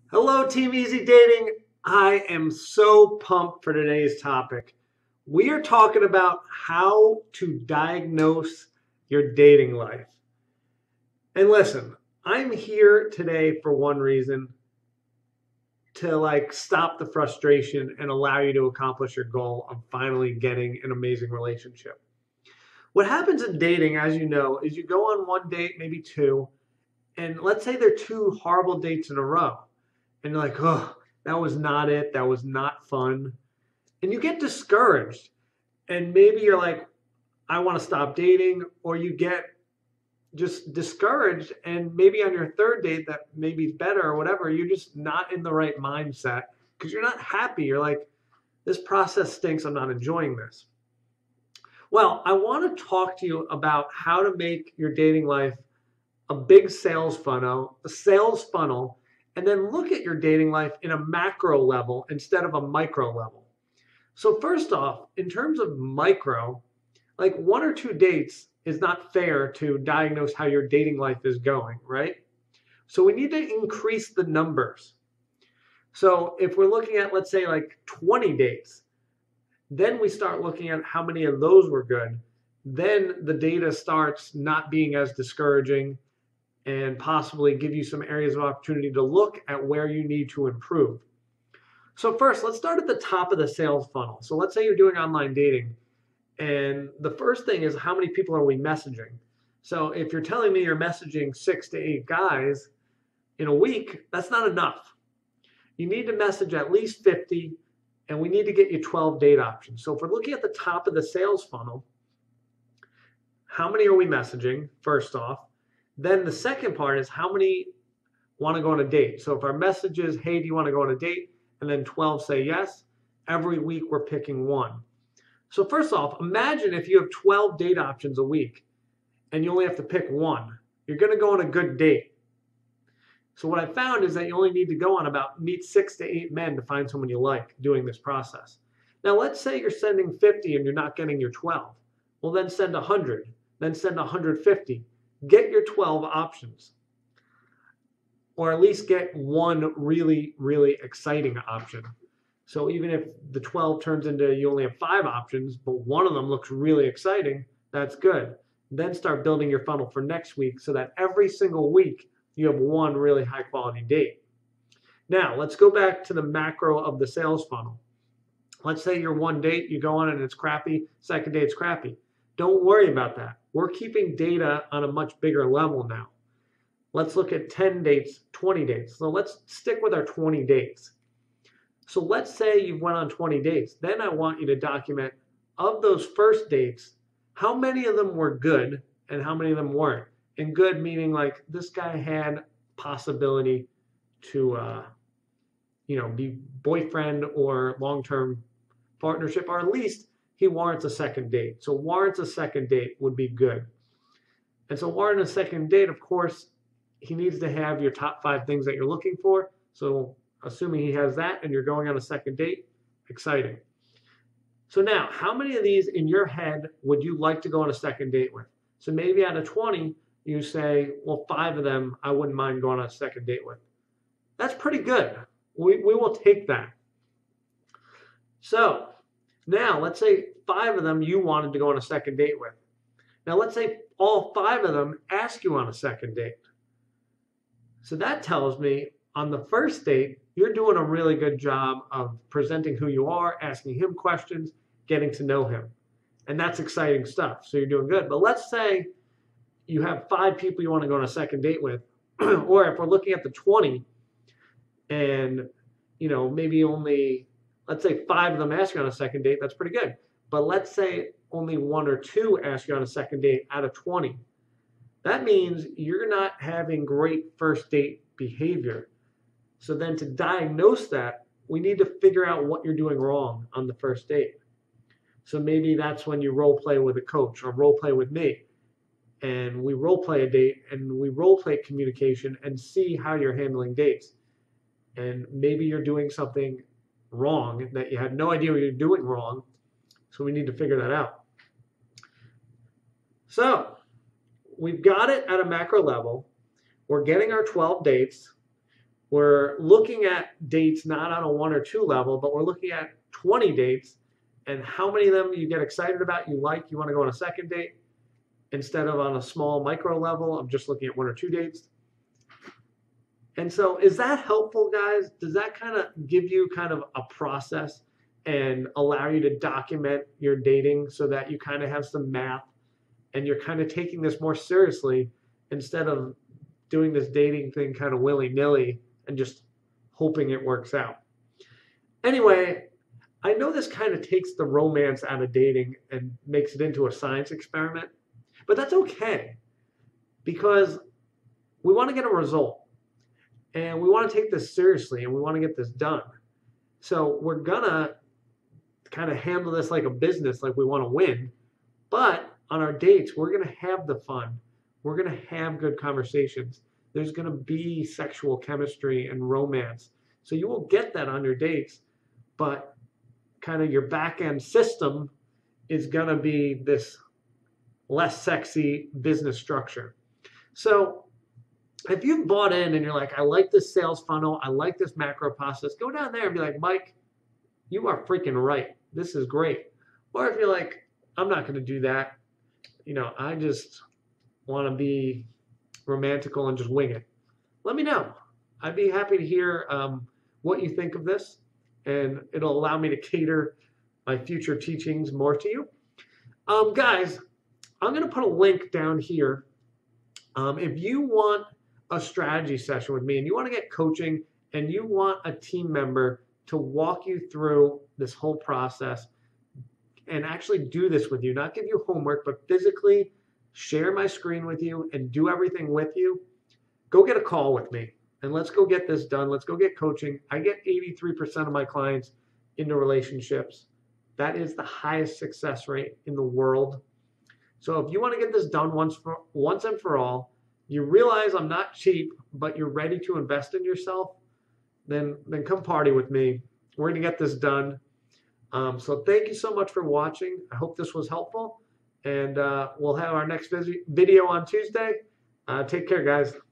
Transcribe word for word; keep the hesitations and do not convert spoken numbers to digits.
Hello, Team Easy Dating. I am so pumped for today's topic. We are talking about how to diagnose your dating life. And listen, I'm here today for one reason to like stop the frustration and allow you to accomplish your goal of finally getting an amazing relationship. What happens in dating, as you know, is you go on one date, maybe two, and let's say they're two horrible dates in a row. And you're like, oh, that was not it. That was not fun. And you get discouraged. And maybe you're like, I want to stop dating. Or you get just discouraged. And maybe on your third date, that maybe is better or whatever, you're just not in the right mindset because you're not happy. You're like, this process stinks. I'm not enjoying this. Well, I want to talk to you about how to make your dating life a big sales funnel, a sales funnel, and then look at your dating life in a macro level instead of a micro level. So first off, in terms of micro, like one or two dates is not fair to diagnose how your dating life is going, right? So we need to increase the numbers. So if we're looking at, let's say like twenty dates, then we start looking at how many of those were good. Then the data starts not being as discouraging and possibly give you some areas of opportunity to look at where you need to improve. So first, let's start at the top of the sales funnel. So let's say you're doing online dating, and the first thing is how many people are we messaging? So if you're telling me you're messaging six to eight guys in a week, that's not enough. You need to message at least fifty, and we need to get you twelve date options. So if we're looking at the top of the sales funnel, how many are we messaging, first off? Then the second part is how many want to go on a date. So if our message is, hey, do you want to go on a date? And then twelve say yes, every week we're picking one. So first off, imagine if you have twelve date options a week and you only have to pick one. You're going to go on a good date. So what I found is that you only need to go on about, meet six to eight men to find someone you like doing this process. Now let's say you're sending fifty and you're not getting your twelve. Well, then send one hundred, then send one hundred fifty. Get your twelve options, or at least get one really, really exciting option. So even if the twelve turns into you only have five options, but one of them looks really exciting, that's good. Then start building your funnel for next week so that every single week you have one really high quality date. Now, let's go back to the macro of the sales funnel. Let's say you're one date, you go on and it's crappy, second date's crappy. Don't worry about that. We're keeping data on a much bigger level now. Let's look at ten dates, twenty dates. So let's stick with our twenty dates. So let's say you went on twenty dates. Then I want you to document, of those first dates, how many of them were good and how many of them weren't. And good meaning like this guy had possibility to uh, you know, be boyfriend or long-term partnership, or at least he warrants a second date. So warrants a second date would be good. And so warrant a second date, of course, he needs to have your top five things that you're looking for. So assuming he has that and you're going on a second date, exciting. So now, how many of these in your head would you like to go on a second date with? So maybe out of twenty, you say, well, five of them I wouldn't mind going on a second date with. That's pretty good. We, we will take that. So now, let's say five of them you wanted to go on a second date with. Now, let's say all five of them ask you on a second date. So that tells me on the first date, you're doing a really good job of presenting who you are, asking him questions, getting to know him. And that's exciting stuff. So you're doing good. But let's say you have five people you want to go on a second date with, or if we're looking at the twenty and, you know, maybe only, let's say five of them ask you on a second date, that's pretty good. But let's say only one or two ask you on a second date out of twenty. That means you're not having great first date behavior. So then to diagnose that, we need to figure out what you're doing wrong on the first date. So maybe that's when you role play with a coach or role play with me. And we role play a date and we role play communication and see how you're handling dates. And maybe you're doing something wrong that you had no idea what you're doing wrong. So we need to figure that out. So we've got it at a macro level. We're getting our twelve dates. we're looking at dates not on a one or two level, but we're looking at twenty dates and how many of them you get excited about, you like, you want to go on a second date instead of on a small micro level. I'm just looking at one or two dates. And so is that helpful, guys? Does that kind of give you kind of a process and allow you to document your dating so that you kind of have some math and you're kind of taking this more seriously instead of doing this dating thing kind of willy-nilly and just hoping it works out? Anyway, I know this kind of takes the romance out of dating and makes it into a science experiment, but that's okay because we want to get a result. And we want to take this seriously and we want to get this done. So we're going to kind of handle this like a business, like we want to win. But on our dates, we're going to have the fun. We're going to have good conversations. There's going to be sexual chemistry and romance. So you will get that on your dates. But kind of your back end system is going to be this less sexy business structure. So if you've bought in and you're like, I like this sales funnel, I like this macro process, go down there and be like, Mike, you are freaking right. This is great. Or if you're like, I'm not going to do that. You know, I just want to be romantical and just wing it. Let me know. I'd be happy to hear um, what you think of this, and it'll allow me to cater my future teachings more to you. Um, guys, I'm going to put a link down here. Um, if you want a strategy session with me and you want to get coaching and you want a team member to walk you through this whole process and actually do this with you, not give you homework, but physically share my screen with you and do everything with you, go get a call with me and let's go get this done. Let's go get coaching. I get eighty-three percent of my clients into relationships. That is the highest success rate in the world. So if you want to get this done once for once and for all, you realize I'm not cheap, but you're ready to invest in yourself, then, then come party with me. We're going to get this done. Um, so thank you so much for watching. I hope this was helpful. And uh, we'll have our next video on Tuesday. Uh, take care, guys.